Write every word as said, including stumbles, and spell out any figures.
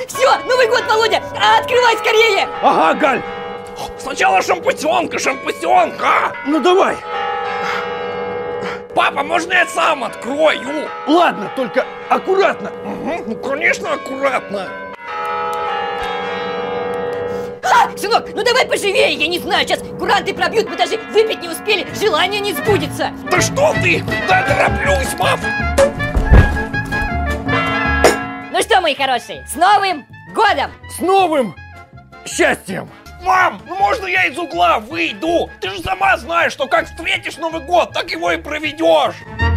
Все, Новый год, Володя! Открывай скорее! Ага, Галь! Сначала шампусенка, шампусенка! Ну давай! Папа, можно я сам открою? Ладно, только аккуратно. Угу, ну конечно аккуратно. А, сынок, ну давай поживее, я не знаю, сейчас куранты пробьют, мы даже выпить не успели, желание не сбудется. Да что ты? Да тороплюсь, мам! Ну что, мои хорошие, с Новым годом! С новым счастьем! Мам, ну можно я из угла выйду? Ты же сама знаешь, что как встретишь Новый год, так его и проведешь.